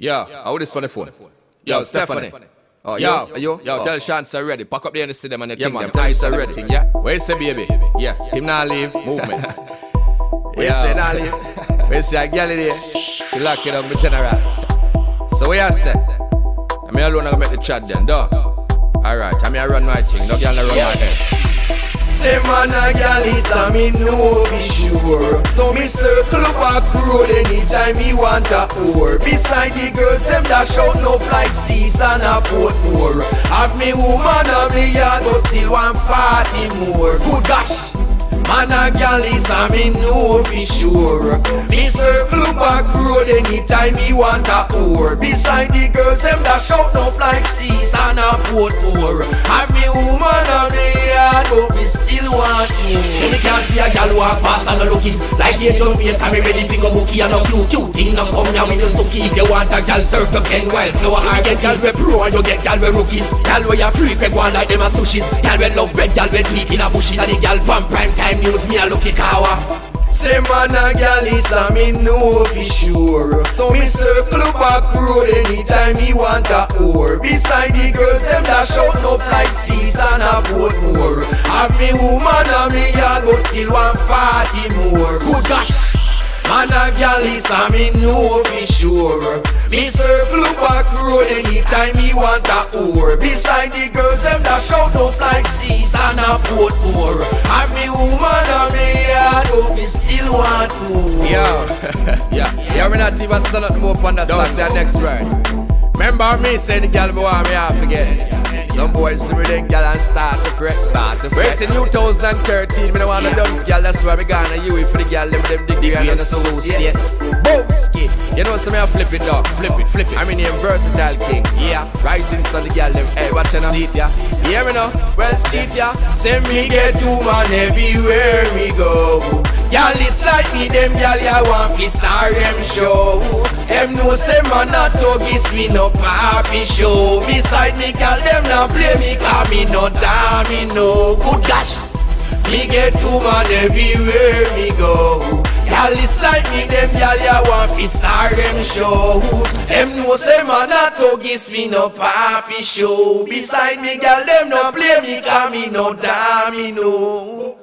Yo, how this on the phone? Yo, Stephanie. Oh, yo, tell Chance ready. Pack up the NC them and the thing. Them ice ready. Yeah. Where you say, baby? Yeah. Him not leave. Movement. Where you say not leave? Where you say a girl there? She lock it up with general. So where you say? I'm here alone. I make the chat then, dog. Alright, I'm here run my thing. No girl run my head. Say man a gal is a me know be sure. So me circle back road anytime me want a whore. Beside the girls them that shout no like season a Portmore. Have me woman a me yard but still want 40 more. Good gosh, man a gal is a me know be sure. Me circle back road anytime me want a whore. Beside the girls them that shout no like season a Portmore. Have me woman a me yard but me still want more. So me can't see a gal walk past and no looking like you don't wait and me ready for go bookie and no cute thing no come here with your stooky. If you want a gal circle Ken Wildflower or get gal we pro and you get gal we rookies. Gal we a freak we go on like them as tushies. Gal we love bread, gal we tweet in a bushes. And the gal from prime time news me a lucky kawa. Say man a gal is a me know for sure. So me circle back road anytime me want a whore. Beside the girls them that shout no like season a Portmore. Have me woman a me yard but still want 40 more. Good gosh, man a gal is a me know for sure. Me circle back road anytime me want a whore. Beside the girls them that shout no like season a Portmore. Have me woman a me yard but me still want more. Yo, we not even sell nothing more on that song. Say next ride. Remember me say the gal boy me I forget. Some boys see me then gal and start to fret. But in 2013 me no want no dance gal. That's why me gonna you for the gal them degree and associate. Boomski. You know some me a flip it dog. Flip it. I mean name Versatile King. Yeah. Rising son the gal them. Hey, watch now. See it ya. You hear me now? Well see it ya. Say me get two man everywhere me go. Gal is like me, them gal ya want fi star them show. Them know say man not to give me no happy show. Beside me gal them not play me cause me no damn me no. Good gosh, me get two man everywhere me go. Gal is like me, them gal ya want fi star them show. Them know say man not to give me no happy show. Beside me gal them not play me cause me no damn me no.